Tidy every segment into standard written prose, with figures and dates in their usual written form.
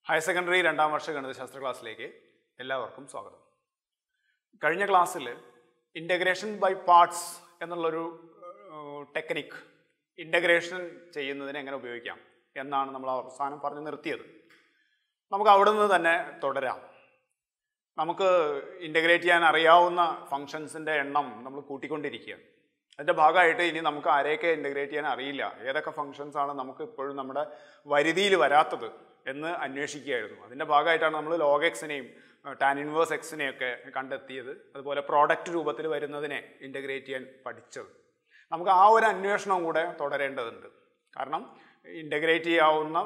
Higher secondary രണ്ടാം വർഷ ഗണിതശാസ്ത്ര ക്ലാസ്സിലേക്ക് എല്ലാവർക്കും സ്വാഗതം. കഴിഞ്ഞ ക്ലാസ്സിൽ ഇൻ്റഗ്രേഷൻ ബൈ പാർട്സ് എന്നുള്ളൊരു ടെക്നിക്ക്, ഇൻ്റഗ്രേഷൻ ചെയ്യുന്നതിന് എങ്ങനെ ഉപയോഗിക്കാം എന്നാണ് നമ്മൾ അവസാനം പറഞ്ഞു നിർത്തിയത്. നമുക്ക് അവിടെ നിന്ന് തന്നെ തുടരാം. നമുക്ക് ഇൻ്റഗ്രേറ്റ് ചെയ്യാൻ അറിയാവുന്ന ഫങ്ഷൻസിൻ്റെ എണ്ണം നമ്മൾ കൂട്ടിക്കൊണ്ടിരിക്കുകയാണ്. അതിൻ്റെ ഭാഗമായിട്ട് ഇനി നമുക്ക് ആരെയൊക്കെ ഇൻ്റഗ്രേറ്റ് ചെയ്യാൻ അറിയില്ല, ഏതൊക്കെ ഫങ്ഷൻസാണ് നമുക്ക് ഇപ്പോഴും നമ്മുടെ വരുതിയിൽ വരാത്തത് എന്ന് അന്വേഷിക്കുകയായിരുന്നു. അതിൻ്റെ ഭാഗമായിട്ടാണ് നമ്മൾ ലോഗ് എക്സിനെയും ടാൻ ഇൻവേഴ്സ് എക്സിനെയൊക്കെ കണ്ടെത്തിയത്. അതുപോലെ പ്രോഡക്റ്റ് രൂപത്തിൽ വരുന്നതിനെ ഇൻ്റഗ്രേറ്റ് ചെയ്യാൻ പഠിച്ചത്. നമുക്ക് ആ ഒരു അന്വേഷണം കൂടെ തുടരേണ്ടതുണ്ട്. കാരണം ഇൻ്റഗ്രേറ്റ് ചെയ്യാവുന്ന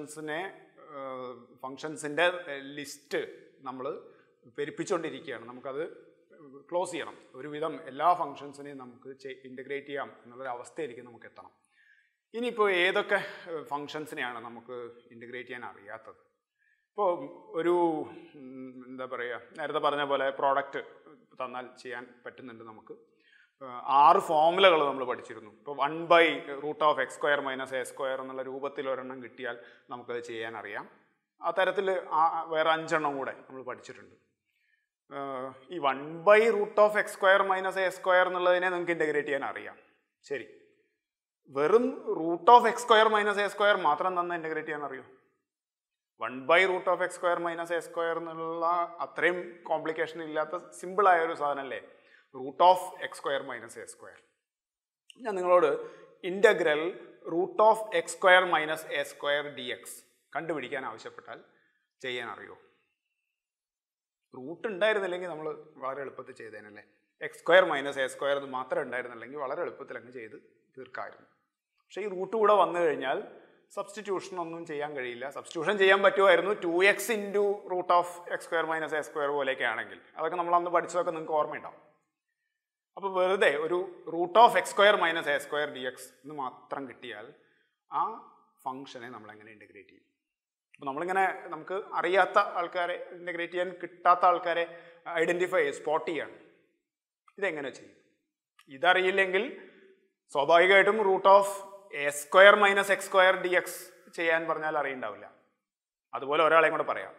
ഫങ്ഷൻസിൻ്റെ ലിസ്റ്റ് നമ്മൾ പെരുപ്പിച്ചുകൊണ്ടിരിക്കുകയാണ്. നമുക്കത് ക്ലോസ് ചെയ്യണം. ഒരുവിധം എല്ലാ ഫങ്ഷൻസിനെയും നമുക്ക് ഇൻ്റഗ്രേറ്റ് ചെയ്യാം എന്നുള്ളൊരു അവസ്ഥയിലേക്ക് നമുക്ക് എത്തണം. ഇനിയിപ്പോൾ ഏതൊക്കെ ഫങ്ഷൻസിനെയാണ് നമുക്ക് ഇൻ്റഗ്രേറ്റ് ചെയ്യാൻ അറിയാത്തത്? ഇപ്പോൾ ഒരു എന്താ പറയുക, നേരത്തെ പറഞ്ഞ പോലെ പ്രോഡക്റ്റ് തന്നാൽ ചെയ്യാൻ പറ്റുന്നുണ്ട്. നമുക്ക് 6 ഫോമുലകൾ നമ്മൾ പഠിച്ചിരുന്നു. ഇപ്പോൾ 1/√(x² - a² എന്നുള്ള രൂപത്തിൽ ഒരെണ്ണം കിട്ടിയാൽ നമുക്കത് ചെയ്യാൻ അറിയാം. ആ തരത്തിൽ വേറെ 5 കൂടെ നമ്മൾ പഠിച്ചിട്ടുണ്ട്. ഈ 1/√(x² - a² എന്നുള്ളതിനെ നിങ്ങൾക്ക് ഇൻ്റഗ്രേറ്റ് ചെയ്യാൻ അറിയാം. ശരി, വെറും (√(x² - a² മാത്രം തന്നെ ഇൻ്റഗ്രേറ്റ് ചെയ്യാൻ അറിയും? 1/√(x² - a² എന്നുള്ള അത്രയും കോംപ്ലിക്കേഷൻ ഇല്ലാത്ത സിമ്പിളായ ഒരു സാധനമല്ലേ (√(x² - a²). ഞാൻ നിങ്ങളോട് ഇൻ്റഗ്രൽ (√(x² - a² dx) കണ്ടുപിടിക്കാൻ ആവശ്യപ്പെട്ടാൽ ചെയ്യാൻ അറിയുമോ? റൂട്ട് ഉണ്ടായിരുന്നില്ലെങ്കിൽ നമ്മൾ വളരെ എളുപ്പത്തിൽ ചെയ്തേനല്ലേ. (x² - a² എന്ന് മാത്രം ഉണ്ടായിരുന്നില്ലെങ്കിൽ വളരെ എളുപ്പത്തിൽ അങ്ങ് ചെയ്ത് തീർക്കാമായിരുന്നു. പക്ഷേ ഈ റൂട്ട് കൂടെ വന്നു കഴിഞ്ഞാൽ സബ്സ്റ്റിറ്റ്യൂഷൻ ഒന്നും ചെയ്യാൻ കഴിയില്ല. സബ്സ്റ്റിറ്റ്യൂഷൻ ചെയ്യാൻ പറ്റുമായിരുന്നു 2x × (√(x² - a²) പോലെയൊക്കെ ആണെങ്കിൽ. അതൊക്കെ നമ്മൾ അന്ന് പഠിച്ചതൊക്കെ നിങ്ങൾക്ക് ഓർമ്മയുണ്ടാവും. അപ്പോൾ വെറുതെ ഒരു (√(x² - a² dx) എന്ന് മാത്രം കിട്ടിയാൽ ആ ഫംഗ്ഷനെ നമ്മളെങ്ങനെ ഇൻ്റഗ്രേറ്റ് ചെയ്യും? അപ്പോൾ നമ്മളിങ്ങനെ നമുക്ക് അറിയാത്ത ആൾക്കാരെ, ഇൻ്റഗ്രേറ്റ് ചെയ്യാൻ കിട്ടാത്ത ആൾക്കാരെ സ്പോട്ട് ചെയ്യാണ്. ഇതെങ്ങനെ ചെയ്യും? ഇതറിയില്ലെങ്കിൽ സ്വാഭാവികമായിട്ടും (√(a² - x² dx) ചെയ്യാൻ പറഞ്ഞാൽ അറിയുണ്ടാവില്ല. അതുപോലെ ഒരാളെയും കൂടെ പറയാം,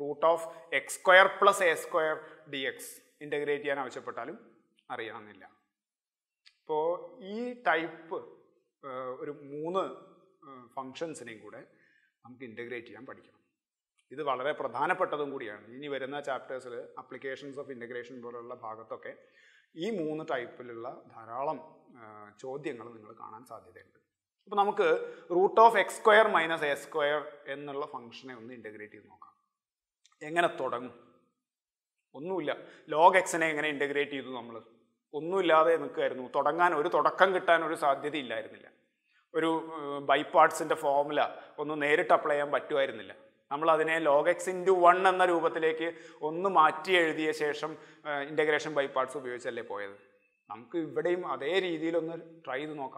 (√(x² + a² dx) ഇൻ്റഗ്രേറ്റ് ചെയ്യാൻ ആവശ്യപ്പെട്ടാലും അറിയണമെന്നില്ല. ഇപ്പോൾ ഈ ടൈപ്പ് ഒരു 3 ഫങ്ഷൻസിനെയും കൂടെ നമുക്ക് ഇൻ്റഗ്രേറ്റ് ചെയ്യാൻ പഠിക്കണം. ഇത് വളരെ പ്രധാനപ്പെട്ടതും കൂടിയാണ്. ഇനി വരുന്ന ചാപ്റ്റേഴ്സിൽ അപ്ലിക്കേഷൻസ് ഓഫ് ഇൻ്റഗ്രേഷൻ പോലുള്ള ഭാഗത്തൊക്കെ ഈ 3 ടൈപ്പിലുള്ള ധാരാളം ചോദ്യങ്ങൾ നിങ്ങൾ കാണാൻ സാധ്യതയുണ്ട്. അപ്പോൾ നമുക്ക് (√(x² - a² എന്നുള്ള ഫംഗ്ഷനെ ഒന്ന് ഇൻ്റഗ്രേറ്റ് ചെയ്ത് നോക്കാം. എങ്ങനെ തുടങ്ങും? ഒന്നുമില്ല. ലോഗ് എക്സിനെ എങ്ങനെ ഇൻ്റഗ്രേറ്റ് ചെയ്തു? നമ്മൾ ഒന്നുമില്ലാതെ നിൽക്കുമായിരുന്നു. ഒരു തുടക്കം കിട്ടാൻ ഒരു സാധ്യതയില്ലായിരുന്നില്ല. ഒരു ബൈ പാർട്സിൻ്റെ ഫോർമുല ഒന്ന് നേരിട്ട് അപ്ലൈ ചെയ്യാൻ പറ്റുമായിരുന്നില്ല. നമ്മൾ അതിനെ log x × 1 എന്ന രൂപത്തിലേക്ക് ഒന്ന് മാറ്റി എഴുതിയ ശേഷം ഇൻ്റഗ്രേഷൻ ബൈ പാർട്സ് ഉപയോഗിച്ചല്ലേ പോയത്. നമുക്ക് ഇവിടെയും അതേ രീതിയിലൊന്ന് ട്രൈ ചെയ്ത് നോക്കാം.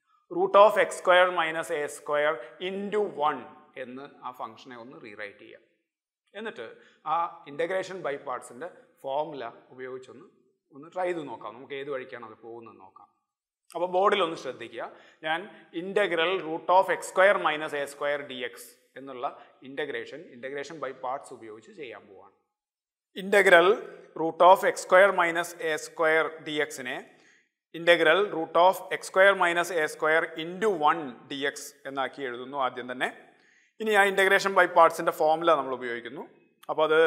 (√(x² - a² × 1) എന്ന് ആ ഫംഗ്ഷനെ ഒന്ന് റീറൈറ്റ് ചെയ്യാം. എന്നിട്ട് ആ ഇൻ്റഗ്രേഷൻ ബൈ പാർട്സിൻ്റെ ഫോർമുല ഉപയോഗിച്ചൊന്ന് ട്രൈ ചെയ്ത് നോക്കാം. നമുക്ക് ഏത് വഴിക്കാണ് അത് പോകുന്നതെന്ന് നോക്കാം. അപ്പോൾ ബോർഡിലൊന്ന് ശ്രദ്ധിക്കുക. ഞാൻ ഇൻ്റഗ്രൽ (√(x² - a² dx) എന്നുള്ള ഇൻ്റഗ്രേഷൻ ബൈ പാർട്സ് ഉപയോഗിച്ച് ചെയ്യാൻ പോവാണ്. Integral (√(x² - a² dx)നെ integral (√(x² - a² × 1 dx) എന്നാക്കി എഴുതുന്നു ആദ്യം തന്നെ. ഇനി ആ ഇൻ്റഗ്രേഷൻ ബൈ പാർട്സിൻ്റെ ഫോർമുല നമ്മൾ ഉപയോഗിക്കുന്നു. അപ്പോൾ അത്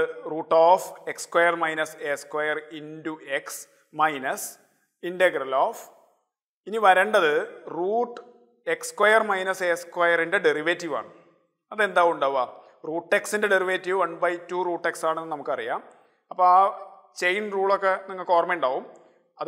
(√(x² - a² × x) minus integral of, ഇനി വരേണ്ടത് (√(x² - a²ൻ്റെ ഡെറിവേറ്റീവാണ്. അതെന്താ ഉണ്ടാവുക? (√(x)ൻ്റെ ഡെറിവേറ്റീവ് 1/2√x ആണെന്ന് നമുക്കറിയാം. അപ്പോൾ ആ ചെയിൻ റൂളൊക്കെ നിങ്ങൾക്ക് ഓർമ്മയുണ്ടാവും. അത്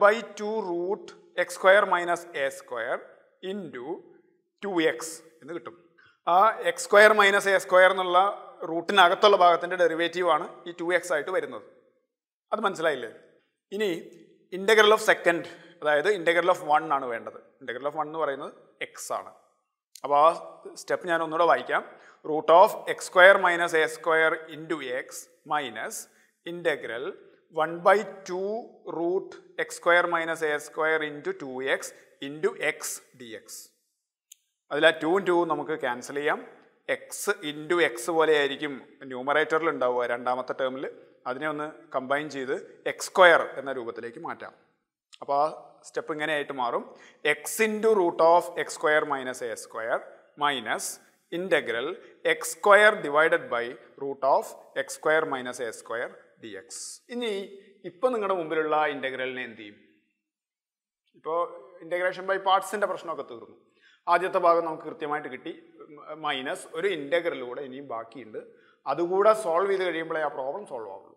1/2√(x² - a² × 2x എന്ന് കിട്ടും. ആ (x² - a² എന്നുള്ള റൂട്ടിനകത്തുള്ള ഭാഗത്തിൻ്റെ ഡെറിവേറ്റീവാണ് ഈ 2x ആയിട്ട് വരുന്നത്. അത് മനസ്സിലായില്ലേ? ഇനി ഇൻ്റഗ്രൽ ഓഫ് സെക്കൻഡ്, അതായത് ഇൻ്റഗ്രൽ ഓഫ് 1 ആണ് വേണ്ടത്. ഇൻ്റഗ്രൽ ഓഫ് 1 എന്ന് പറയുന്നത് x ആണ്. അപ്പോൾ ആ സ്റ്റെപ്പ് ഞാൻ ഒന്നുകൂടെ വായിക്കാം. (√(x² - a² × x) minus integral 1/2√(x² - a² × 2x × x dx). അതിൽ ആ 2 × 2 നമുക്ക് ക്യാൻസൽ ചെയ്യാം. എക്സ് ഇൻറ്റു എക്സ് പോലെ ആയിരിക്കും ന്യൂമറേറ്ററിൽ ഉണ്ടാവുക രണ്ടാമത്തെ ടേമിൽ. അതിനെ ഒന്ന് കമ്പൈൻ ചെയ്ത് എക്സ് സ്ക്വയർ എന്ന രൂപത്തിലേക്ക് മാറ്റാം. അപ്പോൾ ആ സ്റ്റെപ്പ് ഇങ്ങനെയായിട്ട് മാറും. X into root of x square minus a square minus integral x square divided by root of x square minus a square d x. ഇനി ഇപ്പോൾ നിങ്ങളുടെ മുമ്പിലുള്ള ഇൻ്റഗ്രലിനെ എന്ത് ചെയ്യും? ഇപ്പോൾ ഇൻ്റഗ്രേഷൻ ബൈ പാർട്സിൻ്റെ പ്രശ്നമൊക്കെ തീർന്നു. ആദ്യത്തെ ഭാഗം നമുക്ക് കൃത്യമായിട്ട് കിട്ടി. മൈനസ് ഒരു ഇൻ്റഗ്രലിലൂടെ ഇനിയും ബാക്കിയുണ്ട്. അതുകൂടെ സോൾവ് ചെയ്ത് കഴിയുമ്പോഴേ ആ പ്രോബ്ലം സോൾവ് ആവുള്ളൂ.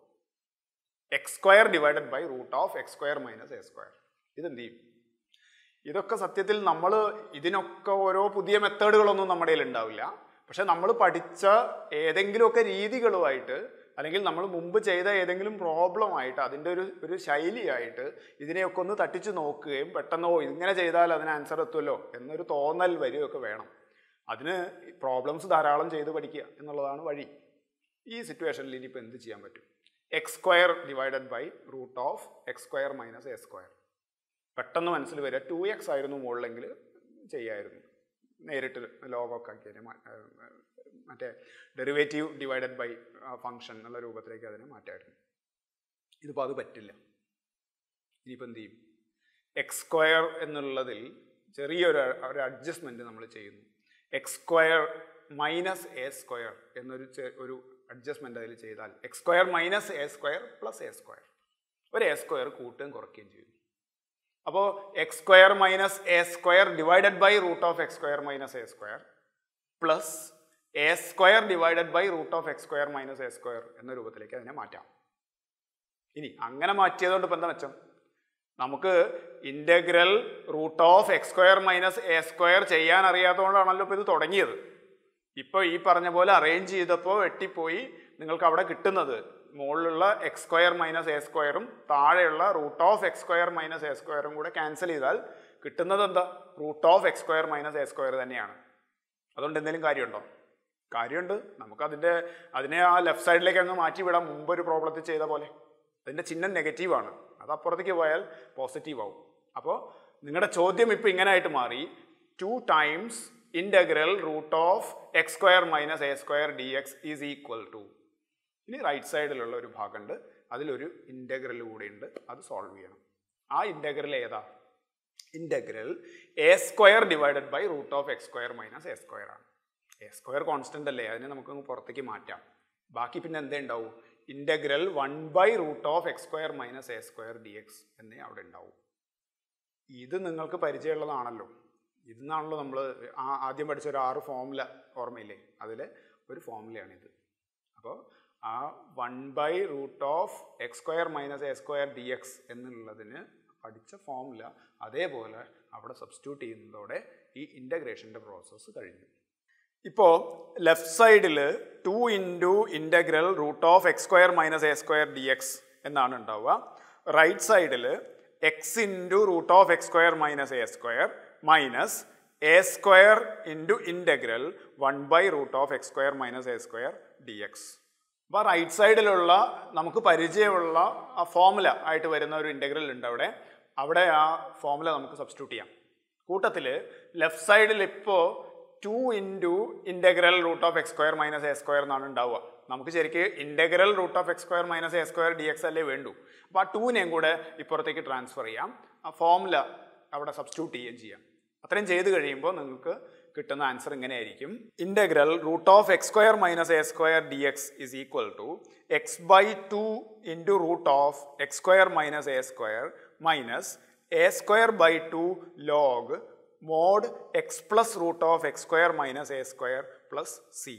X square divided by root of x square minus a square. ഇതെന്ത് ചെയ്യും? ഇതൊക്കെ സത്യത്തിൽ നമ്മൾ ഇതിനൊക്കെ ഓരോ പുതിയ മെത്തേഡുകളൊന്നും നമ്മുടെ കയ്യിൽ ഉണ്ടാവില്ല. പക്ഷെ നമ്മൾ പഠിച്ച ഏതെങ്കിലുമൊക്കെ രീതികളുമായിട്ട് അല്ലെങ്കിൽ നമ്മൾ മുമ്പ് ചെയ്ത ഏതെങ്കിലും പ്രോബ്ലമായിട്ട് അതിൻ്റെ ഒരു ശൈലിയായിട്ട് ഇതിനെയൊക്കെ ഒന്ന് തട്ടിച്ച് നോക്കുകയും പെട്ടെന്നോ ഇങ്ങനെ ചെയ്താൽ അതിന് ആൻസർ എത്തുമല്ലോ എന്നൊരു തോന്നൽ വരികയൊക്കെ വേണം. അതിന് പ്രോബ്ലംസ് ധാരാളം ചെയ്ത് പഠിക്കുക എന്നുള്ളതാണ് വഴി. ഈ സിറ്റുവേഷനിൽ ഇനിയിപ്പോൾ എന്ത് ചെയ്യാൻ പറ്റും? X square divided by root of x square minus a square. പെട്ടെന്ന് മനസ്സിൽ വരിക 2x ആയിരുന്നു മുകളിലെങ്കിൽ ചെയ്യായിരുന്നു. നേരിട്ട് ലോഗൊക്കെ ആക്കിയതിനെ മറ്റേ ഡെറിവേറ്റീവ് ഡിവൈഡഡ് ബൈ ഫംഗ്ഷൻ എന്നുള്ള രൂപത്തിലേക്ക് അതിനെ മാറ്റായിരുന്നു. ഇതിപ്പോൾ അത് പറ്റില്ല. ഇനിയിപ്പോൾ എന്ത് ചെയ്യും? എക്സ് സ്ക്വയർ എന്നുള്ളതിൽ ചെറിയൊരു അഡ്ജസ്റ്റ്മെൻറ്റ് നമ്മൾ ചെയ്യുന്നു. X square minus a square എന്നൊരു അഡ്ജസ്റ്റ്മെൻറ്റ് അതിൽ ചെയ്താൽ x square minus a square plus a square, ഒരു എ സ്ക്വയർ കൂട്ടുകയും കുറയ്ക്കുകയും ചെയ്യുന്നു. അപ്പോൾ x square minus a square divided by root of x square minus a square plus a square divided by root of x square minus a square എന്ന രൂപത്തിലേക്ക് അതിനെ മാറ്റാം. ഇനി അങ്ങനെ മാറ്റിയതുകൊണ്ട് ഇപ്പം എന്താ മെച്ചം? നമുക്ക് integral root of x square minus a square ചെയ്യാൻ അറിയാത്തതുകൊണ്ടാണല്ലോ ഇപ്പോൾ ഇത് തുടങ്ങിയത്. ഇപ്പോൾ ഈ പറഞ്ഞ പോലെ അറേഞ്ച് ചെയ്തപ്പോൾ വെട്ടിപ്പോയി നിങ്ങൾക്ക് അവിടെ കിട്ടുന്നത് മുകളിലുള്ള എക്സ് സ്ക്വയർ മൈനസ് എ സ്ക്വയറും താഴെയുള്ള root of x square minus a സ്ക്വയറും കൂടെ ക്യാൻസൽ ചെയ്താൽ കിട്ടുന്നത് എന്താ? Root of x square minus a square തന്നെയാണ്. അതുകൊണ്ട് എന്തെങ്കിലും കാര്യമുണ്ടോ? കാര്യമുണ്ട്. നമുക്ക് അതിനെ ആ ലെഫ്റ്റ് സൈഡിലേക്ക് അങ്ങ് മാറ്റി വിടാം. മുമ്പ് ഒരു പ്രോബ്ലത്തിൽ ചെയ്ത പോലെ. അതിൻ്റെ ചിഹ്നം നെഗറ്റീവാണ്, അത് അപ്പുറത്തേക്ക് പോയാൽ പോസിറ്റീവ് ആവും. അപ്പോൾ നിങ്ങളുടെ ചോദ്യം ഇപ്പോൾ ഇങ്ങനെ ആയിട്ട് മാറി, 2 times integral root of x square minus a square d x is equal to. ഇനി റൈറ്റ് സൈഡിലുള്ള ഒരു ഭാഗമുണ്ട്, അതിലൊരു ഇൻ്റഗ്രൽ കൂടെ ഉണ്ട്, അത് സോൾവ് ചെയ്യണം. ആ ഇൻ്റഗ്രൽ ഏതാ? Integral a square divided by root of x square minus a square ആണ്. എ സ്ക്വയർ കോൺസ്റ്റൻ്റ് അല്ലേ, അതിനെ നമുക്കങ്ങ് പുറത്തേക്ക് മാറ്റാം. ബാക്കി പിന്നെ എന്തേ ഉണ്ടാവും? Integral 1 by root of x square minus a square d x എന്നേ അവിടെ ഉണ്ടാവും. ഇത് നിങ്ങൾക്ക് പരിചയമുള്ളതാണല്ലോ. ഇതിന്നാണല്ലോ നമ്മൾ ആദ്യം പഠിച്ച ഒരു 6 ഫോർമുല ഓർമ്മയില്ലേ? അതിലെ ഒരു ഫോർമുലയാണിത്. അപ്പോൾ ആ 1 by root of x square minus a square d x എന്നുള്ളതിന് പഠിച്ച ഫോർമുല അതേപോലെ അവിടെ സബ്സ്റ്റിറ്റ്യൂട്ട് ചെയ്യുന്നതോടെ ഈ ഇൻ്റഗ്രേഷൻ്റെ പ്രോസസ്സ് കഴിഞ്ഞു. ഇപ്പോൾ ലെഫ്റ്റ് സൈഡിൽ 2 into integral root of x square minus a square d x എന്നാണ് ഉണ്ടാവുക. റൈറ്റ് സൈഡിൽ x into root of x square minus a square minus a square into integral 1 by root of x square minus a square d x. അപ്പോൾ right സൈഡിലുള്ള നമുക്ക് പരിചയമുള്ള ആ formula ആയിട്ട് വരുന്ന ഒരു ഇൻ്റഗ്രൽ ഉണ്ട് അവിടെ ആ ഫോർമുല നമുക്ക് സബ്സ്റ്റിറ്റ്യൂട്ട് ചെയ്യാം. കൂട്ടത്തിൽ ലെഫ്റ്റ് സൈഡിൽ ഇപ്പോൾ 2 into integral root of x square minus a square എന്നാണ് ഉണ്ടാവുക. നമുക്ക് ശരിക്ക് integral root of x square minus a square d x അല്ലേ വേണ്ടു. അപ്പോൾ ആ 2നെയും കൂടെ ഇപ്പുറത്തേക്ക് ട്രാൻസ്ഫർ ചെയ്യാം, ആ ഫോർമുല അവിടെ സബ്സ്റ്റിറ്റ്യൂട്ട് ചെയ്യുകയും ചെയ്യാം. അത്രയും ചെയ്ത് കഴിയുമ്പോൾ നിങ്ങൾക്ക് കിട്ടുന്ന ആൻസർ ഇങ്ങനെയായിരിക്കും. Integral root of x square minus a square d x is equal to x by 2 into root of x square minus a square minus a square by 2 log mod x plus root of x square minus a square plus c.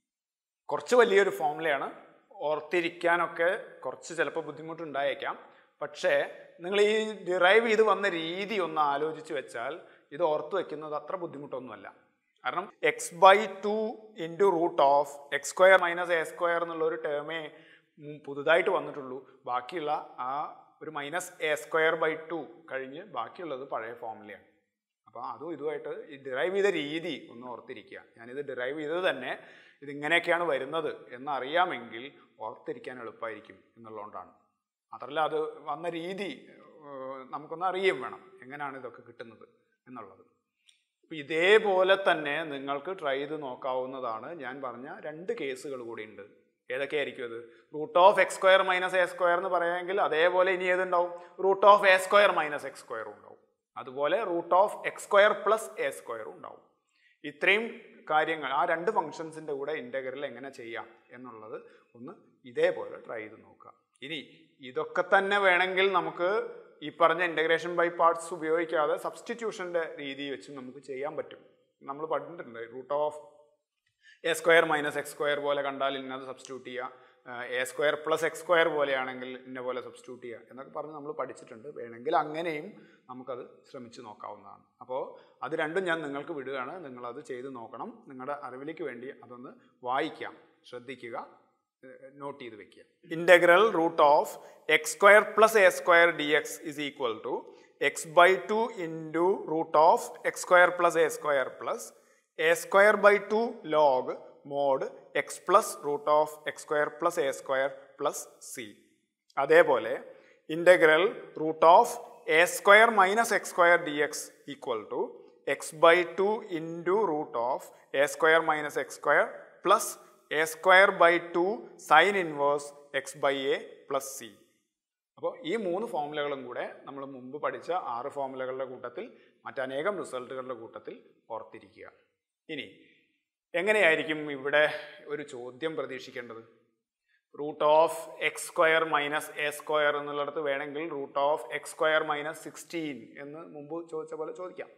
കുറച്ച് വലിയൊരു ഫോർമുലയാണ്, ഓർത്തിരിക്കാനൊക്കെ കുറച്ച് ചിലപ്പോൾ ബുദ്ധിമുട്ടുണ്ടായേക്കാം. പക്ഷേ നിങ്ങൾ ഈ derive ചെയ്ത് വന്ന രീതി ഒന്ന് ആലോചിച്ച് വെച്ചാൽ ഇത് ഓർത്ത് വയ്ക്കുന്നത് അത്ര ബുദ്ധിമുട്ടൊന്നുമല്ല. കാരണം x by 2 into root of x square minus a square എന്നുള്ളൊരു ടേമേ പുതുതായിട്ട് വന്നിട്ടുള്ളൂ. ബാക്കിയുള്ള ആ ഒരു മൈനസ് എ സ്ക്വയർ ബൈ 2 കഴിഞ്ഞ് ബാക്കിയുള്ളത് പഴയ ഫോർമുലയാണ്. അപ്പോൾ അതും ഇതുമായിട്ട് ഈ ഡിറൈവ് ചെയ്ത രീതി ഒന്ന് ഓർത്തിരിക്കുക. ഞാനിത് ഡിറൈവ് ചെയ്തത് തന്നെ ഇതിങ്ങനെയൊക്കെയാണ് വരുന്നത് എന്നറിയാമെങ്കിൽ ഓർത്തിരിക്കാൻ എളുപ്പമായിരിക്കും എന്നുള്ളതുകൊണ്ടാണ്. മാത്രമല്ല അത് വന്ന രീതി നമുക്കൊന്ന് അറിയുകയും വേണം, എങ്ങനെയാണ് ഇതൊക്കെ കിട്ടുന്നത് എന്നുള്ളത്. ഇതേപോലെ തന്നെ നിങ്ങൾക്ക് ട്രൈ ചെയ്ത് നോക്കാവുന്നതാണ്. ഞാൻ പറഞ്ഞ 2 കേസുകൾ കൂടി ഉണ്ട്. ഏതൊക്കെയായിരിക്കും അത്? Root of x square minus a square എന്ന് പറയാമെങ്കിൽ അതേപോലെ ഇനി ഏതുണ്ടാവും? Root of a square minus x സ്ക്വയറും ഉണ്ടാവും. അതുപോലെ root of x square plus a സ്ക്വയറും ഉണ്ടാവും. ഇത്രയും കാര്യങ്ങൾ ആ 2 ഫംഗ്ഷൻസിൻ്റെ കൂടെ ഇൻ്റഗ്രൽ എങ്ങനെ ചെയ്യാം എന്നുള്ളത് ഒന്ന് ഇതേപോലെ ട്രൈ ചെയ്ത് നോക്കുക. ഇനി ഇതൊക്കെ തന്നെ വേണമെങ്കിൽ നമുക്ക് ഈ പറഞ്ഞ ഇൻ്റഗ്രേഷൻ ബൈ പാർട്സ് ഉപയോഗിക്കാതെ സബ്സ്റ്റിറ്റ്യൂഷൻ്റെ രീതി വെച്ച് നമുക്ക് ചെയ്യാൻ പറ്റും. നമ്മൾ പഠിച്ചിട്ടുണ്ട്. Root of a square minus x square പോലെ കണ്ടാൽ ഇന്നത് സബ്സ്റ്റിറ്റ്യൂട്ട് ചെയ്യുക, a square plus x square പോലെയാണെങ്കിൽ ഇന്ന പോലെ സബ്സ്റ്റിറ്റ്യൂട്ട് ചെയ്യുക എന്നൊക്കെ പറഞ്ഞ് നമ്മൾ പഠിച്ചിട്ടുണ്ട്. വേണമെങ്കിൽ അങ്ങനെയും നമുക്കത് ശ്രമിച്ച് നോക്കാവുന്നതാണ്. അപ്പോൾ അത് രണ്ടും ഞാൻ നിങ്ങൾക്ക് വിടുകയാണ്. നിങ്ങളത് ചെയ്ത് നോക്കണം. നിങ്ങളുടെ അറിവിലേക്ക് വേണ്ടി അതൊന്ന് വായിക്കാം, ശ്രദ്ധിക്കുക, നോട്ട് ചെയ്ത് വെക്കുക. Integral root of x square plus a square d x is equal to x by 2 into root of x square plus a square plus a square by 2 log mod x plus root of x square plus a square plus c. അതേപോലെ integral root of a square minus x square d x equal to x by 2 into root of a square minus x square plus a square by 2 sine inverse x by a plus c. അപ്പോൾ ഈ 3 ഫോമുലകളും കൂടെ നമ്മൾ മുമ്പ് പഠിച്ച 6 ഫോമുലകളുടെ കൂട്ടത്തിൽ മറ്റനേകം റിസൾട്ടുകളുടെ കൂട്ടത്തിൽ ഓർത്തിരിക്കുക. ഇനി എങ്ങനെയായിരിക്കും ഇവിടെ ഒരു ചോദ്യം പ്രതീക്ഷിക്കേണ്ടത്? Root of x square minus a square എന്നുള്ളിടത്ത് വേണമെങ്കിൽ root of x square minus 16 എന്ന് മുമ്പ് ചോദിച്ച പോലെ ചോദിക്കാം.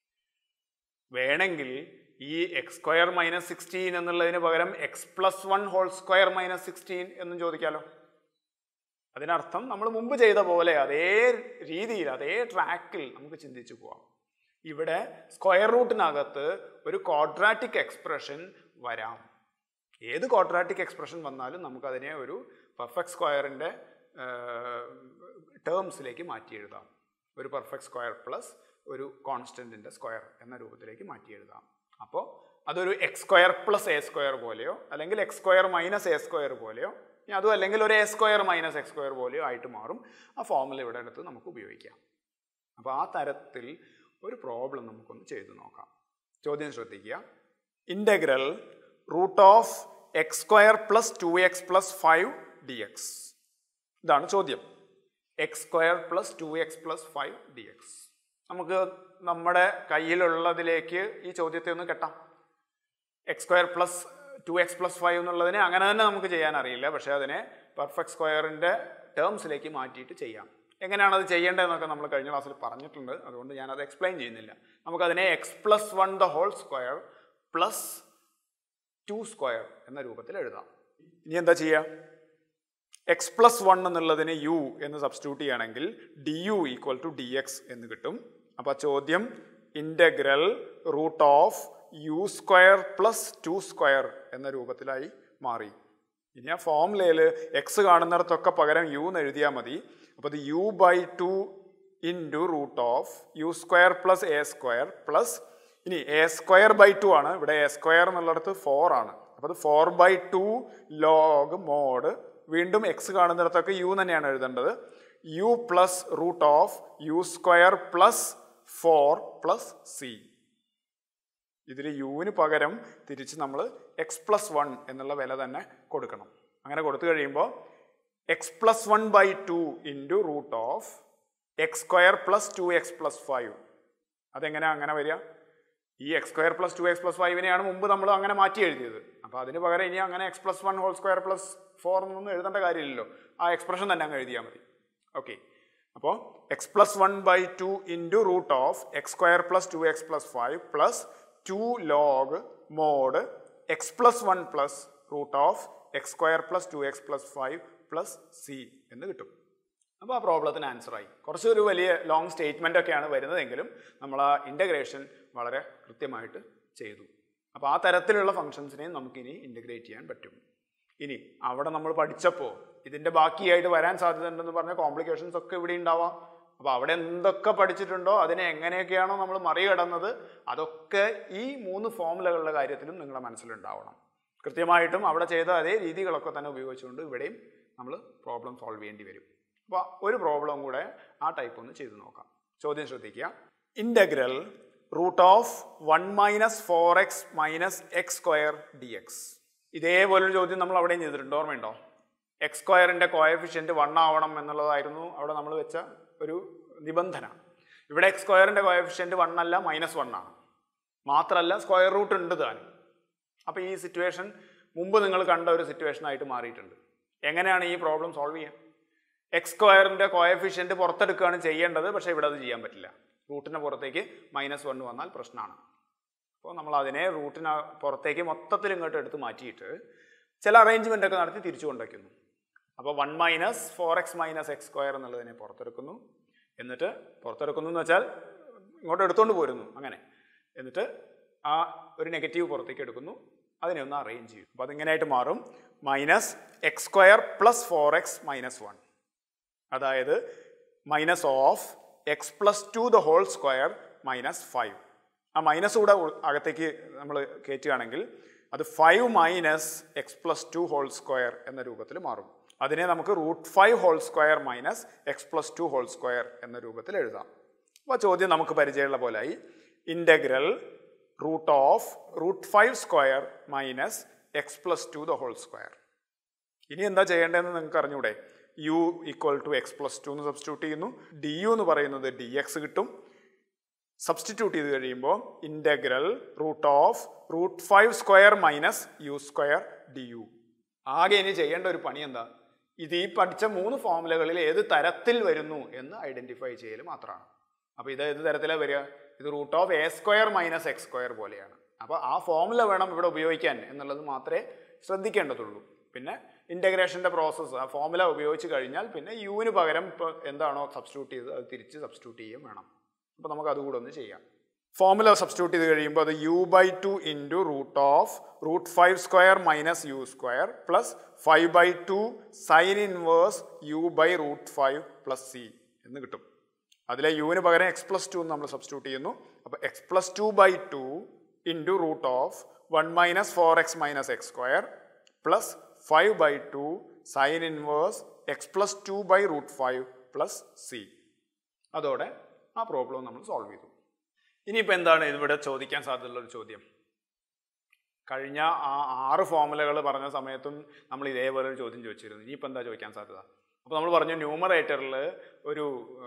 വേണമെങ്കിൽ ഈ എക്സ് സ്ക്വയർ മൈനസ് 16 എന്നുള്ളതിന് പകരം x plus 1 whole square minus 16 എന്നും ചോദിക്കാമല്ലോ. അതിനർത്ഥം നമ്മൾ മുമ്പ് ചെയ്ത പോലെ അതേ രീതിയിൽ അതേ ട്രാക്കിൽ നമുക്ക് ചിന്തിച്ചു പോവാം. ഇവിടെ സ്ക്വയർ റൂട്ടിനകത്ത് ഒരു ക്വാഡ്രാറ്റിക് എക്സ്പ്രഷൻ വരാം. ഏത് ക്വാഡ്രാറ്റിക് എക്സ്പ്രഷൻ വന്നാലും നമുക്കതിനെ ഒരു പെർഫെക്റ്റ് സ്ക്വയറിൻ്റെ ടേംസിലേക്ക് മാറ്റി എഴുതാം. ഒരു പെർഫെക്റ്റ് സ്ക്വയർ പ്ലസ് ഒരു കോൺസ്റ്റൻറ്റിൻ്റെ സ്ക്വയർ എന്ന രൂപത്തിലേക്ക് മാറ്റി എഴുതാം. അപ്പോൾ അതൊരു x square plus a square പോലെയോ അല്ലെങ്കിൽ x square minus a square പോലെയോ അതും അല്ലെങ്കിൽ ഒരു a square minus x square പോലെയോ ആയിട്ട് മാറും. ആ ഫോമുല ഇവിടെ എടുത്ത് നമുക്ക് ഉപയോഗിക്കാം. അപ്പോൾ ആ തരത്തിൽ ഒരു പ്രോബ്ലം നമുക്കൊന്ന് ചെയ്തു നോക്കാം. ചോദ്യം ശ്രദ്ധിക്കുക. Integral root of x square plus 2x plus 5 d x. ഇതാണ് ചോദ്യം. X square plus 2x plus 5 d x. നമുക്ക് നമ്മുടെ കയ്യിലുള്ളതിലേക്ക് ഈ ചോദ്യത്തെ ഒന്ന് കെട്ടാം. X square plus 2x plus 5 എന്നുള്ളതിനെ അങ്ങനെ തന്നെ നമുക്ക് ചെയ്യാൻ അറിയില്ല. പക്ഷേ അതിനെ പെർഫെക്റ്റ് സ്ക്വയറിൻ്റെ ടേംസിലേക്ക് മാറ്റിയിട്ട് ചെയ്യാം. എങ്ങനെയാണ് അത് ചെയ്യേണ്ടതെന്നൊക്കെ നമ്മൾ കഴിഞ്ഞ ക്ലാസ്സിൽ പറഞ്ഞിട്ടുണ്ട്. അതുകൊണ്ട് ഞാനത് എക്സ്പ്ലെയിൻ ചെയ്യുന്നില്ല. നമുക്കതിനെ x plus 1 the whole square plus 2 square എന്ന രൂപത്തിൽ എഴുതാം. ഇനി എന്താ ചെയ്യുക? എക്സ് പ്ലസ് 1 എന്നുള്ളതിന് യു എന്ന് സബ്സ്റ്റിറ്റ്യൂട്ട് ചെയ്യുകയാണെങ്കിൽ d u equal to d x എന്ന് കിട്ടും. അപ്പോൾ ചോദ്യം integral root of u square plus 2 square എന്ന രൂപത്തിലായി മാറി. ഇനി ആ ഫോമുലയിൽ എക്സ് കാണുന്നിടത്തൊക്കെ പകരം യു എന്ന് എഴുതിയാൽ മതി. അപ്പോൾ അത് u by 2 into root of u square plus a square plus ഇനി എ സ്ക്വയർ ബൈ 2 ആണ്. ഇവിടെ എ സ്ക്വയർ എന്നുള്ളിടത്ത് 4 ആണ്. അപ്പോൾ അത് 4 ബൈ 2 ലോഗ് മോഡ് വീണ്ടും എക്സ് കാണുന്നിടത്തൊക്കെ യു തന്നെയാണ് എഴുതേണ്ടത്. U plus root of u square plus 4 plus c. ഇതിൽ യുവിന് പകരം തിരിച്ച് നമ്മൾ എക്സ് പ്ലസ് 1 എന്നുള്ള വില തന്നെ കൊടുക്കണം. അങ്ങനെ കൊടുത്തു കഴിയുമ്പോൾ x plus 1 by 2 into root of x square plus 2x plus 5. അതെങ്ങനെയാണ് അങ്ങനെ വരിക? ഈ x square plus 2x plus 5നെയാണ് മുമ്പ് നമ്മൾ അങ്ങനെ മാറ്റി എഴുതിയത്. അപ്പോൾ അതിന് പകരം ഇനി അങ്ങനെ x plus 1 whole square plus 4 എന്നൊന്നും എഴുതേണ്ട കാര്യമില്ലല്ലോ. ആ എക്സ്പ്രഷൻ തന്നെ അങ്ങ് എഴുതിയാൽ മതി. ഓക്കെ. അപ്പോൾ x plus 1 by 2 into root of x square plus 2x plus 5 plus 2 log mod x plus 1 plus root of x square plus 2x plus 5 plus c എന്ന് കിട്ടും. അപ്പോൾ ആ പ്രോബ്ലത്തിന് ആൻസറായി. കുറച്ചൊരു വലിയ ലോങ് സ്റ്റേറ്റ്മെൻ്റ് ഒക്കെയാണ് വരുന്നതെങ്കിലും നമ്മൾ ആ ഇൻ്റഗ്രേഷൻ വളരെ കൃത്യമായിട്ട് ചെയ്തു. അപ്പോൾ ആ തരത്തിലുള്ള ഫംഗ്ഷൻസിനെയും നമുക്കിനി ഇൻ്റഗ്രേറ്റ് ചെയ്യാൻ പറ്റും. ഇനി അവിടെ നമ്മൾ പഠിച്ചപ്പോൾ ഇതിൻ്റെ ബാക്കിയായിട്ട് വരാൻ സാധ്യതയുണ്ടെന്ന് പറഞ്ഞ കോംപ്ലിക്കേഷൻസ് ഒക്കെ ഇവിടെ ഉണ്ടാവാം. അപ്പോൾ അവിടെ എന്തൊക്കെ പഠിച്ചിട്ടുണ്ടോ അതിനെ എങ്ങനെയൊക്കെയാണോ നമ്മൾ മറികടന്നത് അതൊക്കെ ഈ 3 ഫോമുലകളുടെ കാര്യത്തിലും നിങ്ങളുടെ മനസ്സിലുണ്ടാവണം. കൃത്യമായിട്ടും അവിടെ ചെയ്ത അതേ രീതികളൊക്കെ തന്നെ ഉപയോഗിച്ചുകൊണ്ട് ഇവിടെയും നമ്മൾ പ്രോബ്ലം സോൾവ് ചെയ്യേണ്ടി വരും. അപ്പോൾ ഒരു പ്രോബ്ലം കൂടെ ആ ടൈപ്പ് ഒന്ന് ചെയ്ത് നോക്കാം. ചോദ്യം ശ്രദ്ധിക്കുക. Integral root of 1 minus 4x minus x square d x. ഇതേപോലൊരു ചോദ്യം നമ്മൾ അവിടെയും ചെയ്തിട്ടുണ്ട്, ഓർമ്മയുണ്ടോ? എക്സ് സ്ക്വയറിൻ്റെ കോഎഫിഷ്യൻറ്റ് 1 ആവണം എന്നുള്ളതായിരുന്നു അവിടെ നമ്മൾ വെച്ച ഒരു നിബന്ധന. ഇവിടെ എക്സ് സ്ക്വയറിൻ്റെ കോഎഫിഷ്യൻറ്റ് 1 അല്ല -1 ആണ്. മാത്രമല്ല സ്ക്വയർ റൂട്ട് ഉണ്ട് താനും. അപ്പോൾ ഈ സിറ്റുവേഷൻ മുമ്പ് നിങ്ങൾ കണ്ട ഒരു സിറ്റുവേഷനായിട്ട് മാറിയിട്ടുണ്ട്. എങ്ങനെയാണ് ഈ പ്രോബ്ലം സോൾവ് ചെയ്യുക? എക്സ് സ്ക്വയറിൻ്റെ കോഎഫിഷ്യൻറ്റ് പുറത്തെടുക്കുകയാണ് ചെയ്യേണ്ടത്, പക്ഷേ ഇവിടെ അത് ചെയ്യാൻ പറ്റില്ല. റൂട്ടിന് പുറത്തേക്ക് -1 വന്നാൽ പ്രശ്നമാണ്. അപ്പോൾ നമ്മൾ അതിനെ റൂട്ടിന് പുറത്തേക്ക് മൊത്തത്തിൽ ഇങ്ങോട്ട് എടുത്ത് മാറ്റിയിട്ട് ചില അറേഞ്ച്മെൻ്റ് ഒക്കെ നടത്തി തിരിച്ചു കൊണ്ടുവയ്ക്കുന്നു. അപ്പോൾ 1 minus 4x minus x square എന്നുള്ളതിനെ പുറത്തെടുക്കുന്നു. എന്നിട്ട് പുറത്തെടുക്കുന്നു എന്ന് വെച്ചാൽ ഇങ്ങോട്ട് എടുത്തുകൊണ്ട് പോരുന്നു അങ്ങനെ. എന്നിട്ട് ആ ഒരു നെഗറ്റീവ് പുറത്തേക്ക് എടുക്കുന്നു, അതിനെ ഒന്ന് അറേഞ്ച് ചെയ്യും. അപ്പോൾ അതിങ്ങനെയായിട്ട് മാറും minus x square plus 4x minus 1. അതായത് minus of x plus 2 the whole square minus 5. ആ മൈനസ് കൂടെ അകത്തേക്ക് നമ്മൾ കയറ്റുകയാണെങ്കിൽ അത് 5 minus x plus 2 whole square എന്ന രൂപത്തിൽ മാറും. അതിനെ നമുക്ക് √5 whole square minus x plus 2 whole square എന്ന രൂപത്തിൽ എഴുതാം. അപ്പോൾ ചോദ്യം നമുക്ക് പരിചയമുള്ള പോലായി. ഇൻ്റഗ്രൽ root of √5 square minus x plus 2 the whole square. ഇനി എന്താ ചെയ്യേണ്ടതെന്ന് നിങ്ങൾക്ക് അറിഞ്ഞൂടെ? u equal to x plus 2 എന്ന് സബ്സ്റ്റിറ്റ്യൂട്ട് ചെയ്യുന്നു. ഡി യു എന്ന് പറയുന്നത് ഡി എക്സ് കിട്ടും. സബ്സ്റ്റിറ്റ്യൂട്ട് ചെയ്ത് കഴിയുമ്പോൾ integral root of √5 square minus u square d u. ആകെ ഇനി ചെയ്യേണ്ട ഒരു പണി എന്താ? ഇത് ഈ പഠിച്ച 3 ഫോർമുലകളിൽ ഏത് തരത്തിൽ വരുന്നു എന്ന് ഐഡൻറ്റിഫൈ ചെയ്യൽ മാത്രമാണ്. അപ്പോൾ ഇത് ഏത് തരത്തിലാണ് വരിക? ഇത് root of a square minus x square പോലെയാണ്. അപ്പോൾ ആ ഫോർമുല വേണം ഇവിടെ ഉപയോഗിക്കാൻ എന്നുള്ളത് മാത്രമേ ശ്രദ്ധിക്കേണ്ടതുള്ളൂ. പിന്നെ ഇൻ്റഗ്രേഷൻ്റെ പ്രോസസ്സ് ആ ഫോർമുല ഉപയോഗിച്ച് കഴിഞ്ഞാൽ പിന്നെ യുവിന് പകരം ഇപ്പോൾ എന്താണോ സബ്സ്റ്റിറ്റ്യൂട്ട് ചെയ്തത് അത് തിരിച്ച് സബ്സ്റ്റിറ്റ്യൂട്ട് ചെയ്യുകയും വേണം. അപ്പോൾ നമുക്ക് അതുകൂടെ ഒന്ന് ചെയ്യാം. ഫോർമുല സബ്സ്റ്റിറ്റ്യൂട്ട് ചെയ്ത് കഴിയുമ്പോൾ അത് u/2 into root of √5 square minus u square plus 5/2 sine inverse u/√5 plus c എന്ന് കിട്ടും. അതിലെ യുവിന് പകരം എക്സ് പ്ലസ് 2 നമ്മൾ സബ്സ്റ്റിറ്റ്യൂട്ട് ചെയ്യുന്നു. അപ്പോൾ x plus 2/2 into root of 1 minus 4x minus x square plus 5/2 sine inverse x plus 2/√5 plus c. അതോടെ ആ problem നമ്മൾ സോൾവ് ചെയ്തു. ഇനിയിപ്പോൾ എന്താണ് ഇവിടെ ചോദിക്കാൻ സാധ്യതയുള്ളൊരു ചോദ്യം? കഴിഞ്ഞ ആ 6 ഫോർമുലകൾ പറഞ്ഞ സമയത്തും നമ്മൾ ഇതേപോലെ ഒരു ചോദ്യം ചോദിച്ചിരുന്നു. ഇനിയിപ്പോൾ എന്താ ചോദിക്കാൻ സാധ്യത? അപ്പോൾ നമ്മൾ പറഞ്ഞു ന്യൂമറേറ്ററിൽ ഒരു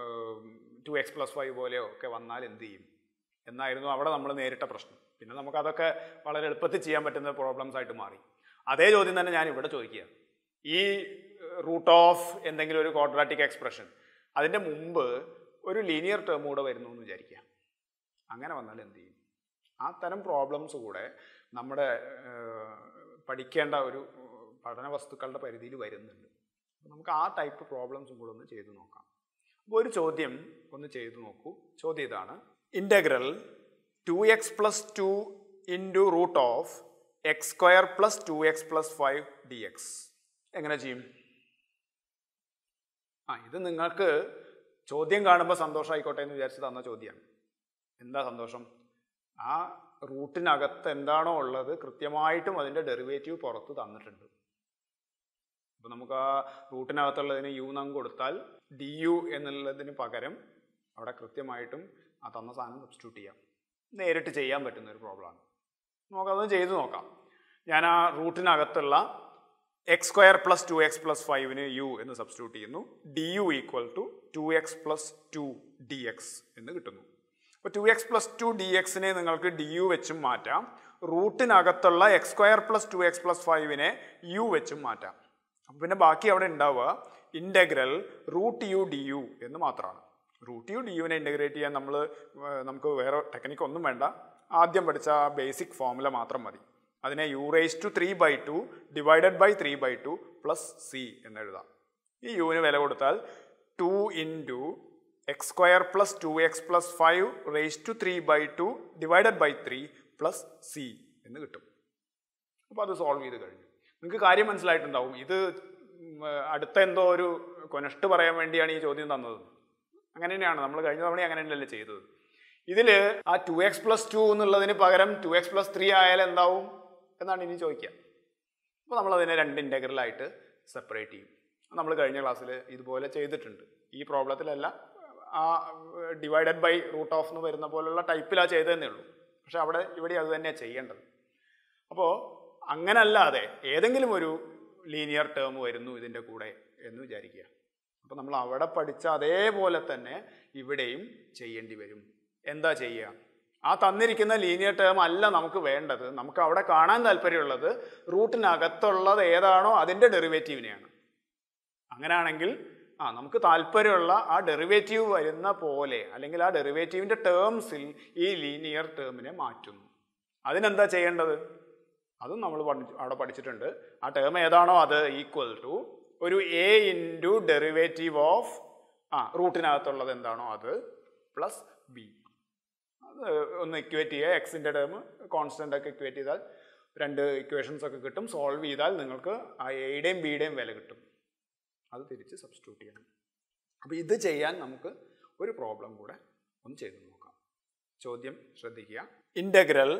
2x + 5 പോലെയോ ഒക്കെ വന്നാൽ എന്ത് ചെയ്യും എന്നായിരുന്നു അവിടെ നമ്മൾ നേരിട്ട പ്രശ്നം. പിന്നെ നമുക്കതൊക്കെ വളരെ എളുപ്പത്തിൽ ചെയ്യാൻ പറ്റുന്ന പ്രോബ്ലംസ് ആയിട്ട് മാറി. അതേ ചോദ്യം തന്നെ ഞാൻ ഇവിടെ ചോദിക്കുക. ഈ റൂട്ട് ഓഫ് എന്തെങ്കിലും ഒരു ക്വാഡ്രാറ്റിക് എക്സ്പ്രഷൻ അതിൻ്റെ മുമ്പ് ഒരു ലീനിയർ ടേം കൂടെ വരുന്നു എന്ന് വിചാരിക്കുക. അങ്ങനെ വന്നാൽ എന്ത് ചെയ്യും? ആ തരം പ്രോബ്ലംസ് കൂടെ നമ്മുടെ പഠിക്കേണ്ട ഒരു പഠന വസ്തുക്കളുടെ പരിധിയിൽ വരുന്നുണ്ട്. നമുക്ക് ആ ടൈപ്പ് പ്രോബ്ലംസും കൂടെ ഒന്ന് ചെയ്തു നോക്കാം. അപ്പോൾ ഒരു ചോദ്യം ഒന്ന് ചെയ്തു നോക്കൂ. ചോദ്യം ഇതാണ്: integral 2x + 2 into root of x square plus 2x + 5 d x. എങ്ങനെ ചെയ്യും? ഇത് നിങ്ങൾക്ക് ചോദ്യം കാണുമ്പോൾ സന്തോഷമായിക്കോട്ടെ എന്ന് വിചാരിച്ച് തന്ന ചോദ്യമാണ്. എന്താ സന്തോഷം? ആ റൂട്ടിനകത്ത് എന്താണോ ഉള്ളത് കൃത്യമായിട്ടും അതിൻ്റെ ഡെറിവേറ്റീവ് പുറത്ത് തന്നിട്ടുണ്ട്. അപ്പോൾ നമുക്ക് ആ റൂട്ടിനകത്തുള്ളതിന് യു നം കൊടുത്താൽ ഡി യു എന്നുള്ളതിന് പകരം അവിടെ കൃത്യമായിട്ടും ആ തന്ന സാധനം സബ്സ്റ്റിറ്റ്യൂട്ട് ചെയ്യാം. നേരിട്ട് ചെയ്യാൻ പറ്റുന്ന ഒരു പ്രോബ്ലമാണ്. നമുക്കത് ചെയ്ത് നോക്കാം. ഞാൻ ആ റൂട്ടിനകത്തുള്ള എക്സ് സ്ക്വയർ പ്ലസ് 2x + 5ന് യു എന്ന് സബ്സ്റ്റിറ്റ്യൂട്ട് ചെയ്യുന്നു. D u equal to 2x + 2 d x എന്ന് കിട്ടുന്നു. അപ്പോൾ 2x + 2 ഡി എക്സിനെ നിങ്ങൾക്ക് ഡി യു വെച്ചും മാറ്റാം. റൂട്ടിനകത്തുള്ള എക്സ് സ്ക്വയർ പ്ലസ് 2x + 5നെ യു വെച്ചും മാറ്റാം. അപ്പം പിന്നെ ബാക്കി അവിടെ ഉണ്ടാവുക integral root u d u എന്ന് മാത്രമാണ്. റൂട്ട് യു ഡി യുവിനെ ഇൻ്റഗ്രേറ്റ് ചെയ്യാൻ നമുക്ക് വേറെ ടെക്നിക്ക് ഒന്നും വേണ്ട. ആദ്യം പഠിച്ച ആ ബേസിക് ഫോർമുല മാത്രം മതി. അതിനെ u⁵3/2 divided by 3/2 plus C എന്നെഴുതാം. ഈ യുവിന് വില കൊടുത്താൽ 2 into x square plus 2x + 5⁵3/2 divided by 3 plus c എന്ന് കിട്ടും. അപ്പോൾ അത് സോൾവ് ചെയ്ത് കഴിഞ്ഞു. നിങ്ങൾക്ക് കാര്യം മനസ്സിലായിട്ടുണ്ടാവും. ഇത് അടുത്ത എന്തോ ഒരു കൊനഷ്ട് പറയാൻ വേണ്ടിയാണ് ഈ ചോദ്യം തന്നത്. അങ്ങനെ തന്നെയാണ് നമ്മൾ കഴിഞ്ഞ തവണ അങ്ങനെ തന്നെയല്ലേ ചെയ്തത്. ഇതിൽ ആ 2x + 2 എന്നുള്ളതിന് പകരം 2x + 3 ആയാൽ എന്താവും എന്നാണ് ഇനി ചോദിക്കുക. അപ്പോൾ നമ്മളതിനെ 2 ഇൻ്റഗ്രലായിട്ട് സെപ്പറേറ്റ് ചെയ്യും. നമ്മൾ കഴിഞ്ഞ ക്ലാസ്സിൽ ഇതുപോലെ ചെയ്തിട്ടുണ്ട്. ഈ പ്രോബ്ലത്തിലല്ല, ആ ഡിവൈഡഡ് ബൈ റൂട്ട് ഓഫ് എന്ന് വരുന്ന പോലുള്ള ടൈപ്പിലാണ് ചെയ്തതെന്നേ ഉള്ളൂ. പക്ഷെ ഇവിടെ അത് തന്നെയാണ് ചെയ്യേണ്ടത്. അപ്പോൾ അങ്ങനല്ലാതെ ഏതെങ്കിലും ഒരു ലീനിയർ ടേം വരുന്നു ഇതിൻ്റെ കൂടെ എന്ന് വിചാരിക്കുക. അപ്പോൾ നമ്മൾ അവിടെ പഠിച്ച അതേപോലെ തന്നെ ഇവിടെയും ചെയ്യേണ്ടി വരും. എന്താ ചെയ്യുക? ആ തന്നിരിക്കുന്ന ലീനിയർ ടേം അല്ല നമുക്ക് വേണ്ടത്. നമുക്ക് അവിടെ കാണാൻ താല്പര്യമുള്ളത് റൂട്ടിനകത്തുള്ളത് ഏതാണോ അതിൻ്റെ ഡെറിവേറ്റീവിനെയാണ്. അങ്ങനെയാണെങ്കിൽ നമുക്ക് താല്പര്യമുള്ള ആ ഡെറിവേറ്റീവ് വരുന്ന പോലെ അല്ലെങ്കിൽ ആ ഡെറിവേറ്റീവിൻ്റെ ടേംസിൽ ഈ ലീനിയർ ടേമിനെ മാറ്റുന്നു. അതിനെന്താ ചെയ്യേണ്ടത്? അതും നമ്മൾ അവിടെ പഠിച്ചിട്ടുണ്ട്. ആ ടേം ഏതാണോ അത് ഈക്വൽ ടു ഒരു എ ഇൻറ്റു ഡെറിവേറ്റീവ് ഓഫ് റൂട്ടിനകത്തുള്ളത് എന്താണോ അത് പ്ലസ് ബി. അത് ഒന്ന് ഇക്വേറ്റ് ചെയ്യുക. എക്സിൻ്റെ ടേം കോൺസ്റ്റൻ്റ് ഒക്കെ ഇക്വേറ്റ് ചെയ്താൽ 2 ഇക്വേഷൻസ് ഒക്കെ കിട്ടും. സോൾവ് ചെയ്താൽ നിങ്ങൾക്ക് ആ എയുടെയും ബിയുടെയും വില കിട്ടും. അത് തിരിച്ച് സബ്സ്റ്റിറ്റ്യൂട്ട് ചെയ്യണം. അപ്പോൾ ഇത് ചെയ്യാൻ നമുക്ക് ഒരു പ്രോബ്ലം കൂടെ ഒന്ന് ചെയ്ത് നോക്കാം. ചോദ്യം ശ്രദ്ധിക്കുക. Integral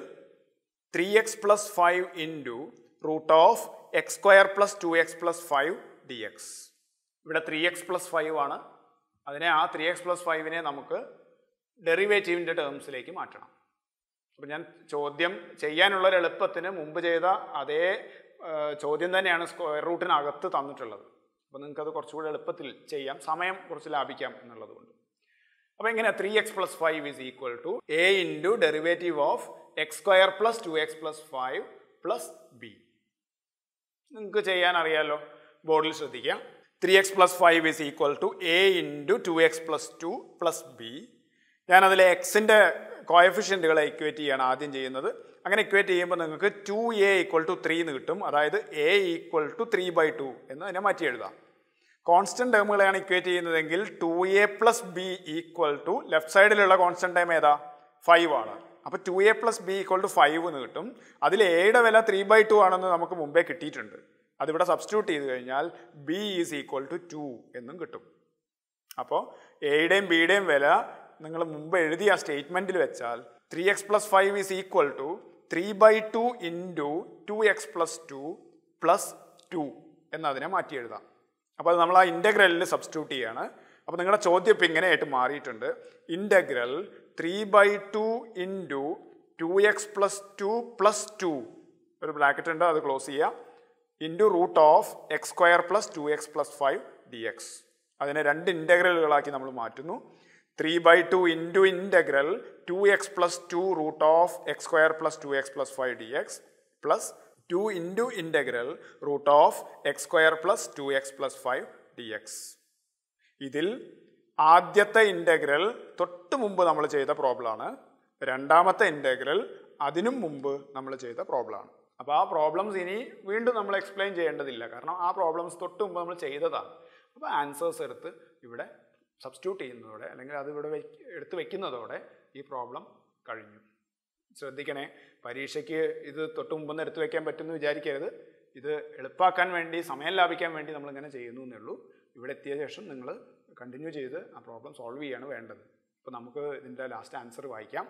3x + 5 into root of x² + 2x + 5 dx. ഇവിടെ 3x + 5 ആണ്. അതിനെ ആ 3x + 5നെ നമുക്ക് ഡെറിവേറ്റീവിൻ്റെ ടേംസിലേക്ക് മാറ്റണം. അപ്പോൾ ഞാൻ ചോദ്യം ചെയ്യാനുള്ളൊരു എളുപ്പത്തിന് മുമ്പ് ചെയ്ത അതേ ചോദ്യം തന്നെയാണ് സ്ക്വയർ റൂട്ടിനകത്ത് തന്നിട്ടുള്ളത്. അപ്പോൾ നിങ്ങൾക്കത് കുറച്ചുകൂടി എളുപ്പത്തിൽ ചെയ്യാം, സമയം കുറച്ച് ലാഭിക്കാം എന്നുള്ളത് കൊണ്ട്. അപ്പോൾ എങ്ങനെയാണ് 3x + 5 is equal to a into derivative of x² + 2x + 5 plus b. നിങ്ങൾക്ക് ചെയ്യാൻ അറിയാമല്ലോ, ബോർഡിൽ ശ്രദ്ധിക്കുക. 3x + 5 is equal to a into 2x + 2 plus b. ഞാനതിലെ എക്സിൻ്റെ കോയഫിഷ്യൻറ്റുകളെ ഇക്വേറ്റ് ചെയ്യാണ് ആദ്യം ചെയ്യുന്നത്. അങ്ങനെ ഇക്വേറ്റ് ചെയ്യുമ്പോൾ നിങ്ങൾക്ക് 2a = 3 എന്ന് കിട്ടും. അതായത് a = 3/2 എന്ന് തന്നെ മാറ്റി എഴുതാം. കോൺസ്റ്റന്റ് ടേമുകളെയാണ് ഇക്വേറ്റ് ചെയ്യുന്നതെങ്കിൽ 2a + b = ലെഫ്റ്റ് സൈഡിലുള്ള കോൺസ്റ്റന്റ് ടേം ഏതാ? 5 ആണ്. അപ്പോൾ 2a + b = 5 എന്ന് കിട്ടും. അതിൽ എയുടെ വില 3/2 ആണെന്ന് നമുക്ക് മുമ്പേ കിട്ടിയിട്ടുണ്ട്. അതിവിടെ സബ്സ്റ്റിറ്റ്യൂട്ട് ചെയ്ത് കഴിഞ്ഞാൽ b = 2 എന്നും കിട്ടും. അപ്പോൾ എയുടെയും ബിയുടെയും വില നിങ്ങൾ മുമ്പ് എഴുതിയ സ്റ്റേറ്റ്മെൻറ്റിൽ വെച്ചാൽ 3x + 5 is equal to 3/2 into 2x + 2 plus 2 എന്നതിനെ മാറ്റി എഴുതാം. അപ്പോൾ അത് നമ്മൾ ആ ഇൻ്റഗ്രലിൽ സബ്സ്റ്റിറ്റ്യൂട്ട് ചെയ്യാണ്. അപ്പോൾ നിങ്ങളുടെ ചോദ്യം ഇപ്പം ഇങ്ങനെയായിട്ട് മാറിയിട്ടുണ്ട്. ഇൻ്റഗ്രൽ 3/2 ഇൻറ്റു 2x + 2 പ്ലസ് 2, ഒരു ബ്രാക്കറ്റ് ഉണ്ട്, അത് ക്ലോസ് ചെയ്യുക, into root of x² + 2x + 5 dx. അതിനെ 2 ഇൻ്റഗ്രലുകളാക്കി നമ്മൾ മാറ്റുന്നു. 3/2 into integral 2x + 2 root of x² + 2x + 5 dx plus 2 into integral root of x² + 2x + 5 dx. ഇതിൽ ആദ്യത്തെ ഇൻ്റഗ്രൽ തൊട്ട് മുമ്പ് നമ്മൾ ചെയ്ത പ്രോബ്ലമാണ്. രണ്ടാമത്തെ ഇൻ്റഗ്രൽ അതിനും മുമ്പ് നമ്മൾ ചെയ്ത പ്രോബ്ലമാണ്. അപ്പോൾ ആ പ്രോബ്ലംസ് ഇനി വീണ്ടും നമ്മൾ എക്സ്പ്ലെയിൻ ചെയ്യേണ്ടതില്ല, കാരണം ആ പ്രോബ്ലംസ് തൊട്ട് മുമ്പ് നമ്മൾ ചെയ്തതാണ്. അപ്പോൾ ആൻസേഴ്സ് എടുത്ത് ഇവിടെ സബ്സ്റ്റിറ്റ്യൂട്ട് ചെയ്യുന്നതോടെ അല്ലെങ്കിൽ അത് ഇവിടെ എടുത്ത് വെക്കുന്നതോടെ ഈ പ്രോബ്ലം കഴിഞ്ഞു. ശ്രദ്ധിക്കണേ, പരീക്ഷയ്ക്ക് ഇത് തൊട്ട് മുമ്പൊന്നും എടുത്ത് വെക്കാൻ പറ്റുമെന്ന് വിചാരിക്കരുത്. ഇത് എളുപ്പമാക്കാൻ വേണ്ടി, സമയം ലാഭിക്കാൻ വേണ്ടി നമ്മളിങ്ങനെ ചെയ്യുന്നു എന്നേ ഉള്ളൂ. ഇവിടെ എത്തിയ ശേഷം നിങ്ങൾ കണ്ടിന്യൂ ചെയ്ത് ആ പ്രോബ്ലം സോൾവ് ചെയ്യാണ് വേണ്ടത്. അപ്പോൾ നമുക്ക് ഇതിൻ്റെ ലാസ്റ്റ് ആൻസർ വായിക്കാം.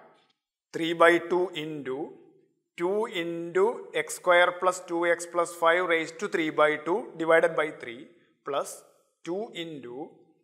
3/2 into 2 into x² + 2x + 5 raise to 3/2 divided by 3 plus 2 into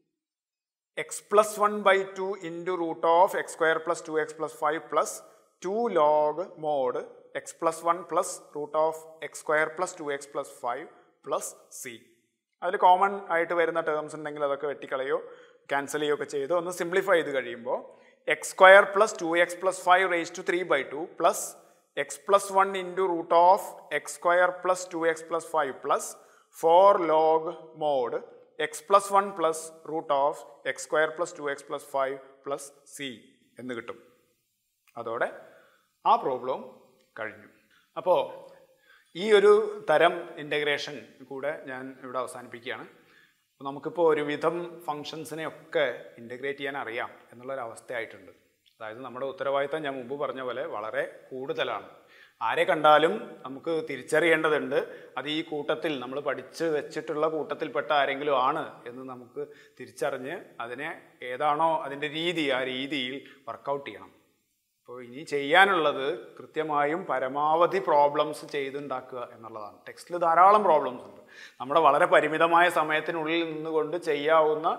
x + 1/2 into root of x² + 2x + 5 plus 2 log mod x + 1 plus root of x² + 2x + 5 plus c. അതിൽ common ആയിട്ട് വരുന്ന terms ഉണ്ടെങ്കിൽ അതൊക്കെ വെട്ടിക്കളയോ cancel ചെയ്യുകയൊക്കെ ചെയ്ത് ഒന്ന് simplify ചെയ്ത് കഴിയുമ്പോൾ x² + 2x + 5 raise to 3/2 plus x + 1 into root of x² + 2x + 5 plus 4 log mod x + 1 plus root of x² + 2x + 5 plus c എന്ന് കിട്ടും. അതോടെ ആ പ്രോബ്ലം കഴിഞ്ഞു. അപ്പോൾ ഈ ഒരു തരം ഇൻ്റഗ്രേഷൻ കൂടെ ഞാൻ ഇവിടെ അവസാനിപ്പിക്കുകയാണ്. അപ്പോൾ നമുക്കിപ്പോൾ ഒരുവിധം ഫങ്ഷൻസിനെയൊക്കെ ഇൻ്റഗ്രേറ്റ് ചെയ്യാൻ അറിയാം എന്നുള്ളൊരവസ്ഥയായിട്ടുണ്ട്. അതായത് നമ്മുടെ ഉത്തരവാദിത്തം ഞാൻ മുമ്പ് പറഞ്ഞ പോലെ വളരെ കൂടുതലാണ്. ആരെ കണ്ടാലും നമുക്ക് തിരിച്ചറിയേണ്ടതുണ്ട്, അത് ഈ കൂട്ടത്തിൽ നമ്മൾ പഠിച്ച് വെച്ചിട്ടുള്ള കൂട്ടത്തിൽപ്പെട്ട ആരെങ്കിലും ആണ് എന്ന് നമുക്ക് തിരിച്ചറിഞ്ഞ് അതിനെ ഏതാണോ അതിൻ്റെ രീതി, ആ രീതിയിൽ വർക്കൗട്ട് ചെയ്യണം. അപ്പോൾ ഇനി ചെയ്യാനുള്ളത് കൃത്യമായും പരമാവധി പ്രോബ്ലംസ് ചെയ്തുണ്ടാക്കുക എന്നുള്ളതാണ്. ടെക്സ്റ്റിൽ ധാരാളം പ്രോബ്ലംസ് ഉണ്ട്. നമ്മുടെ വളരെ പരിമിതമായ സമയത്തിനുള്ളിൽ നിന്നുകൊണ്ട് ചെയ്യാവുന്ന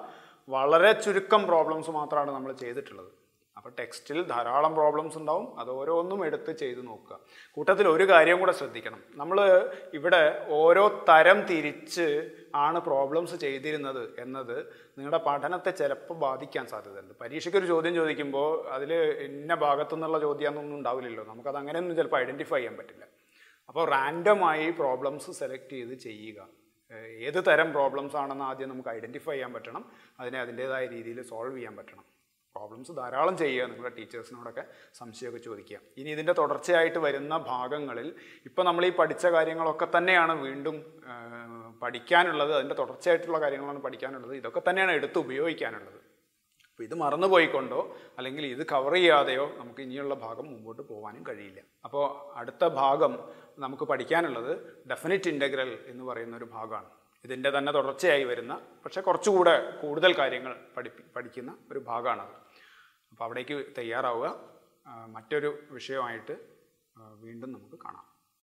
വളരെ ചുരുക്കം പ്രോബ്ലംസ് മാത്രമാണ് നമ്മൾ ചെയ്തിട്ടുള്ളത്. അപ്പോൾ ടെക്സ്റ്റിൽ ധാരാളം പ്രോബ്ലംസ് ഉണ്ടാവും, അത് ഓരോന്നും എടുത്ത് ചെയ്ത് നോക്കുക. കൂട്ടത്തിൽ ഒരു കാര്യം കൂടെ ശ്രദ്ധിക്കണം, നമ്മൾ ഇവിടെ ഓരോ തരം തിരിച്ച് ആണ് പ്രോബ്ലംസ് ചെയ്തിരുന്നത് എന്നത് നിങ്ങളുടെ പഠനത്തെ ചിലപ്പോൾ ബാധിക്കാൻ സാധ്യതയുണ്ട്. പരീക്ഷയ്ക്കൊരു ചോദ്യം ചോദിക്കുമ്പോൾ അതിൽ ഇന്ന ഭാഗത്തു നിന്നുള്ള ചോദ്യമൊന്നും ഉണ്ടാവില്ലല്ലോ, നമുക്കത് അങ്ങനെയൊന്നും ചിലപ്പോൾ ഐഡൻറ്റിഫൈ ചെയ്യാൻ പറ്റില്ല. അപ്പോൾ റാൻഡമായി പ്രോബ്ലംസ് സെലക്ട് ചെയ്ത് ചെയ്യുക. ഏത് തരം പ്രോബ്ലംസ് ആണെന്ന് ആദ്യം നമുക്ക് ഐഡൻറ്റിഫൈ ചെയ്യാൻ പറ്റണം, അതിനെ അതിൻ്റേതായ രീതിയിൽ സോൾവ് ചെയ്യാൻ പറ്റണം. പ്രോബ്ലംസ് ധാരാളം ചെയ്യുക, നിങ്ങളുടെ ടീച്ചേഴ്സിനോടൊക്കെ സംശയമൊക്കെ ചോദിക്കുക. ഇനി ഇതിൻ്റെ തുടർച്ചയായിട്ട് വരുന്ന ഭാഗങ്ങളിൽ ഇപ്പോൾ നമ്മൾ ഈ പഠിച്ച കാര്യങ്ങളൊക്കെ തന്നെയാണ് വീണ്ടും പഠിക്കാനുള്ളത്, അതിൻ്റെ തുടർച്ചയായിട്ടുള്ള കാര്യങ്ങളാണ് പഠിക്കാനുള്ളത്, ഇതൊക്കെ തന്നെയാണ് എടുത്ത് ഉപയോഗിക്കാനുള്ളത്. അപ്പോൾ ഇത് മറന്നുപോയിക്കൊണ്ടോ അല്ലെങ്കിൽ ഇത് കവർ ചെയ്യാതെയോ നമുക്ക് ഇനിയുള്ള ഭാഗം മുമ്പോട്ട് പോകാനും കഴിയില്ല. അപ്പോൾ അടുത്ത ഭാഗം നമുക്ക് പഠിക്കാനുള്ളത് ഡെഫിനിറ്റ് ഇൻ്റഗ്രൽ എന്ന് പറയുന്ന ഒരു ഭാഗമാണ്. ഇതിൻ്റെ തന്നെ തുടർച്ചയായി വരുന്ന പക്ഷേ കുറച്ചുകൂടെ കൂടുതൽ കാര്യങ്ങൾ പഠിക്കുന്ന ഒരു ഭാഗമാണത്. അപ്പോൾ അവിടേക്ക് തയ്യാറാവുക. മറ്റൊരു വിഷയമായിട്ട് വീണ്ടും നമുക്ക് കാണാം.